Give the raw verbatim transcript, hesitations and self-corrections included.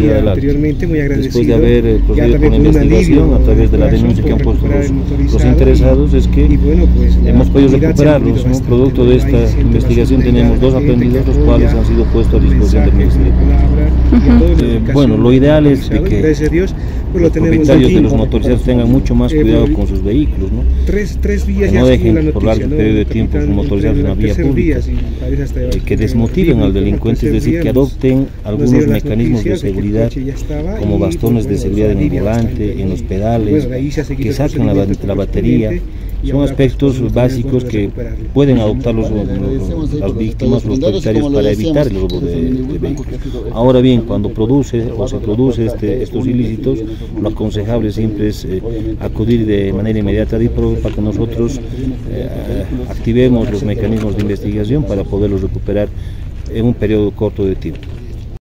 decía anteriormente, muy agradecido. Después de haber eh, procedido con la investigación a través de la denuncia que han puesto los, los interesados, es que y bueno, pues, hemos podido recuperarlos, ¿no? Producto de esta investigación tenemos dos aprendidos, los cuales han sido puestos a disposición del Ministerio Público. Eh, bueno, lo ideal es de que los propietarios de los motorizados tengan mucho más cuidado con sus vehículos, ¿no? Tres, tres días que no dejen por largo periodo de tiempo sus motorizados en la vía pública, eh, que desmotiven al delincuente, es decir, que adopten algunos mecanismos de seguridad como bastones de seguridad en el volante, en los pedales, que saquen la, la batería. Son aspectos básicos que pueden adoptar los, los, las víctimas, los propietarios, para evitar el robo de, de vehículos. Ahora bien, cuando produce o se produce este, estos ilícitos, lo aconsejable siempre es eh, acudir de manera inmediata a DIPROVE para que nosotros eh, activemos los mecanismos de investigación para poderlos recuperar en un periodo corto de tiempo.